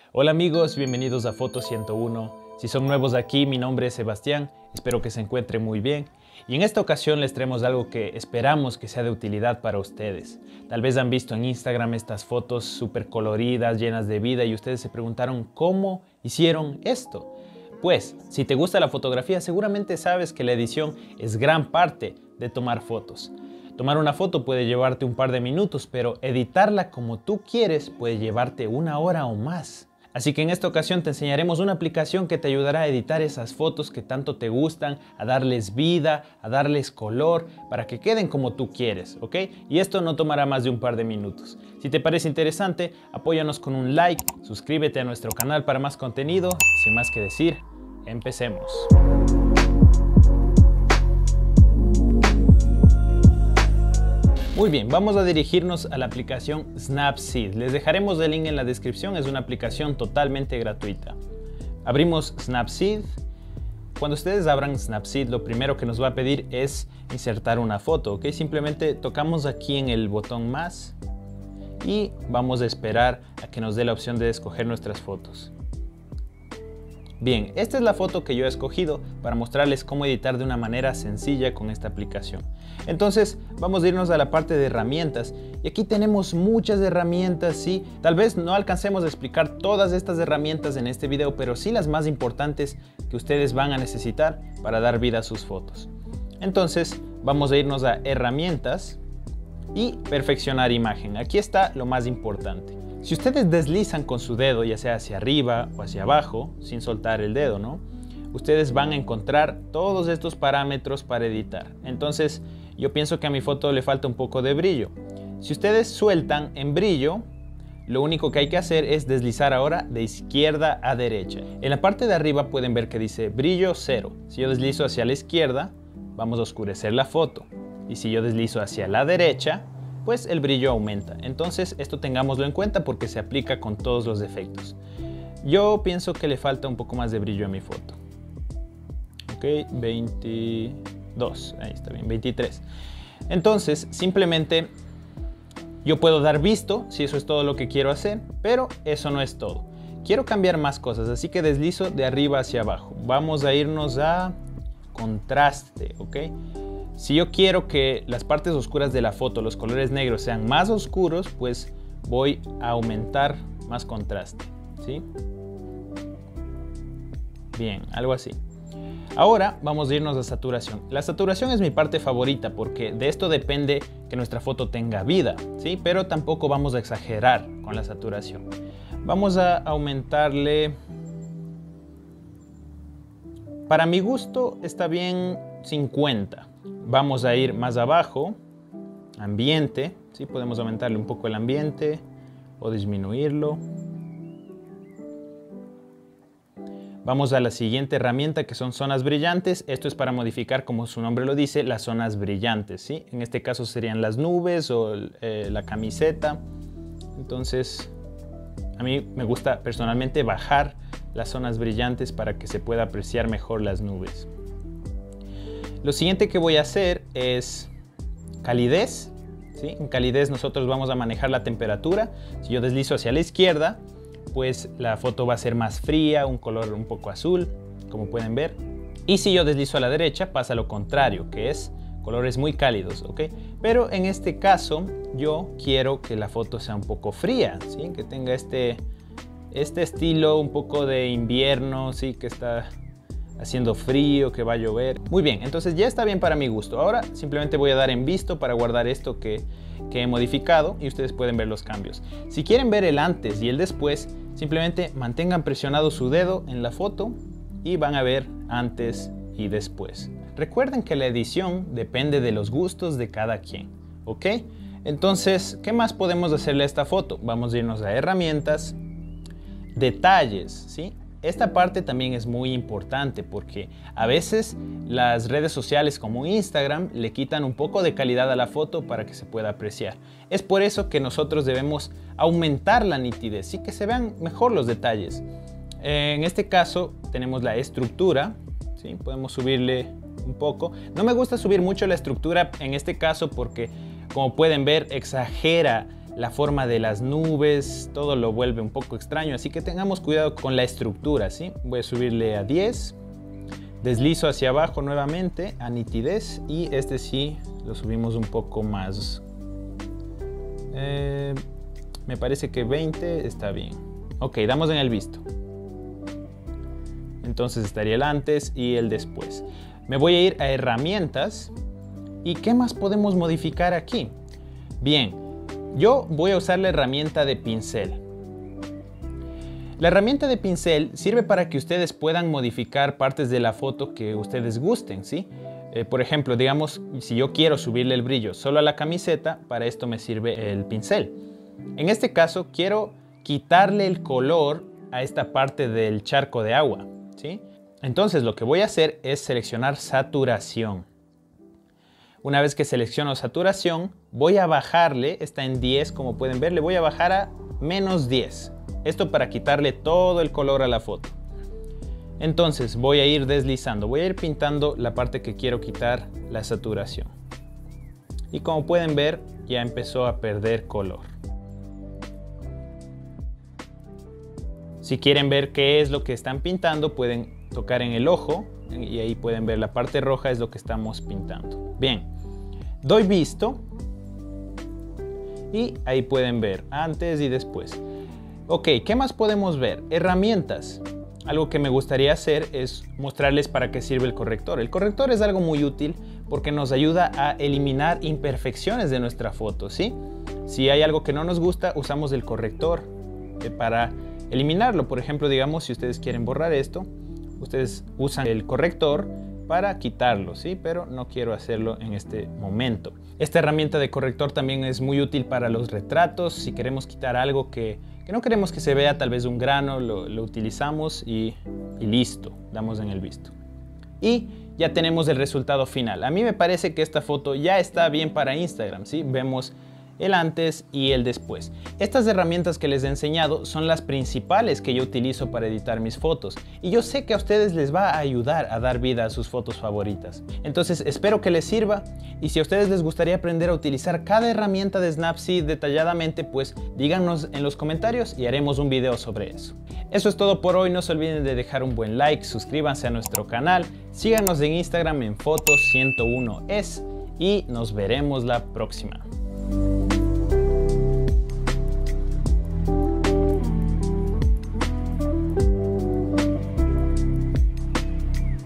Hola amigos, bienvenidos a Foto 101. Si son nuevos aquí, mi nombre es Sebastián, espero que se encuentren muy bien. Y en esta ocasión les traemos algo que esperamos que sea de utilidad para ustedes. Tal vez han visto en Instagram estas fotos súper coloridas, llenas de vida y ustedes se preguntaron ¿cómo hicieron esto? Pues, si te gusta la fotografía, seguramente sabes que la edición es gran parte de tomar fotos. Tomar una foto puede llevarte un par de minutos, pero editarla como tú quieres puede llevarte una hora o más. Así que en esta ocasión te enseñaremos una aplicación que te ayudará a editar esas fotos que tanto te gustan, a darles vida, a darles color, para que queden como tú quieres, ¿ok? Y esto no tomará más de un par de minutos. Si te parece interesante, apóyanos con un like, suscríbete a nuestro canal para más contenido. Sin más que decir, empecemos. Muy bien, vamos a dirigirnos a la aplicación Snapseed. Les dejaremos el link en la descripción, es una aplicación totalmente gratuita. Abrimos Snapseed. Cuando ustedes abran Snapseed, lo primero que nos va a pedir es insertar una foto, ¿ok? Simplemente tocamos aquí en el botón más y vamos a esperar a que nos dé la opción de escoger nuestras fotos. Bien, esta es la foto que yo he escogido para mostrarles cómo editar de una manera sencilla con esta aplicación. Entonces vamos a irnos a la parte de herramientas y aquí tenemos muchas herramientas, sí. Tal vez no alcancemos a explicar todas estas herramientas en este video, pero sí las más importantes que ustedes van a necesitar para dar vida a sus fotos. Entonces vamos a irnos a herramientas y perfeccionar imagen. Aquí está lo más importante. Si ustedes deslizan con su dedo, ya sea hacia arriba o hacia abajo, sin soltar el dedo, ¿no? Ustedes van a encontrar todos estos parámetros para editar. Entonces, yo pienso que a mi foto le falta un poco de brillo. Si ustedes sueltan en brillo, lo único que hay que hacer es deslizar ahora de izquierda a derecha. En la parte de arriba pueden ver que dice brillo 0. Si yo deslizo hacia la izquierda, vamos a oscurecer la foto. Y si yo deslizo hacia la derecha, pues el brillo aumenta. Entonces esto tengámoslo en cuenta porque se aplica con todos los efectos. Yo pienso que le falta un poco más de brillo a mi foto. Ok, 22, ahí está bien, 23. Entonces simplemente yo puedo dar visto si eso es todo lo que quiero hacer, pero eso no es todo. Quiero cambiar más cosas, así que deslizo de arriba hacia abajo. Vamos a irnos a contraste, ok. Si yo quiero que las partes oscuras de la foto, los colores negros sean más oscuros, pues voy a aumentar más contraste, ¿sí? Bien, algo así. Ahora vamos a irnos a saturación. La saturación es mi parte favorita porque de esto depende que nuestra foto tenga vida, ¿sí? Pero tampoco vamos a exagerar con la saturación. Vamos a aumentarle... Para mi gusto está bien 50. Vamos a ir más abajo, ambiente, ¿sí? Podemos aumentarle un poco el ambiente o disminuirlo. Vamos a la siguiente herramienta que son zonas brillantes. Esto es para modificar, como su nombre lo dice, las zonas brillantes, ¿sí? En este caso serían las nubes o la camiseta. Entonces, a mí me gusta personalmente bajar las zonas brillantes para que se pueda apreciar mejor las nubes. Lo siguiente que voy a hacer es calidez, ¿sí? En calidez nosotros vamos a manejar la temperatura. Si yo deslizo hacia la izquierda, pues la foto va a ser más fría, un color un poco azul, como pueden ver. Y si yo deslizo a la derecha, pasa lo contrario, que es colores muy cálidos, ¿ok? Pero en este caso, yo quiero que la foto sea un poco fría, ¿sí? Que tenga este estilo un poco de invierno, ¿sí? Que está haciendo frío, que va a llover. Muy bien, entonces ya está bien para mi gusto. Ahora simplemente voy a dar en visto para guardar esto que he modificado y ustedes pueden ver los cambios. Si quieren ver el antes y el después, simplemente mantengan presionado su dedo en la foto y van a ver antes y después. Recuerden que la edición depende de los gustos de cada quien, ¿ok? Entonces, ¿qué más podemos hacerle a esta foto? Vamos a irnos a herramientas, detalles, ¿sí? Esta parte también es muy importante porque a veces las redes sociales como Instagram le quitan un poco de calidad a la foto para que se pueda apreciar. Es por eso que nosotros debemos aumentar la nitidez y que se vean mejor los detalles. En este caso tenemos la estructura, ¿sí? Podemos subirle un poco. No me gusta subir mucho la estructura en este caso porque, como pueden ver, exagera la forma de las nubes, todo lo vuelve un poco extraño, así que tengamos cuidado con la estructura, ¿sí? Voy a subirle a 10, deslizo hacia abajo nuevamente a nitidez y este sí lo subimos un poco más. Me parece que 20 está bien. Ok, damos en el visto. Entonces estaría el antes y el después. Me voy a ir a herramientas. ¿Y qué más podemos modificar aquí? Bien, yo voy a usar la herramienta de pincel. La herramienta de pincel sirve para que ustedes puedan modificar partes de la foto que ustedes gusten, ¿sí? Por ejemplo, digamos, si yo quiero subirle el brillo solo a la camiseta, para esto me sirve el pincel. En este caso, quiero quitarle el color a esta parte del charco de agua, ¿sí? Entonces, lo que voy a hacer es seleccionar saturación. Una vez que selecciono saturación, voy a bajarle, está en 10, como pueden ver, le voy a bajar a menos 10. Esto para quitarle todo el color a la foto. Entonces voy a ir deslizando, voy a ir pintando la parte que quiero quitar la saturación. Y como pueden ver, ya empezó a perder color. Si quieren ver qué es lo que están pintando, pueden tocar en el ojo y ahí pueden ver la parte roja es lo que estamos pintando. Bien, doy visto y ahí pueden ver antes y después. Ok, ¿qué más podemos ver? Herramientas. Algo que me gustaría hacer es mostrarles para qué sirve el corrector. El corrector es algo muy útil porque nos ayuda a eliminar imperfecciones de nuestra foto, ¿sí? Si hay algo que no nos gusta, usamos el corrector para eliminarlo. Por ejemplo, digamos, si ustedes quieren borrar esto, ustedes usan el corrector para quitarlo, ¿sí? Pero no quiero hacerlo en este momento. Esta herramienta de corrector también es muy útil para los retratos. Si queremos quitar algo que no queremos que se vea, tal vez un grano, lo utilizamos y listo, damos en el visto. Y ya tenemos el resultado final. A mí me parece que esta foto ya está bien para Instagram, ¿sí? Vemos el antes y el después. Estas herramientas que les he enseñado son las principales que yo utilizo para editar mis fotos y yo sé que a ustedes les va a ayudar a dar vida a sus fotos favoritas. Entonces espero que les sirva y si a ustedes les gustaría aprender a utilizar cada herramienta de Snapseed detalladamente, pues díganos en los comentarios y haremos un video sobre eso. Eso es todo por hoy, no se olviden de dejar un buen like, suscríbanse a nuestro canal, síganos en Instagram en fotos101es y nos veremos la próxima.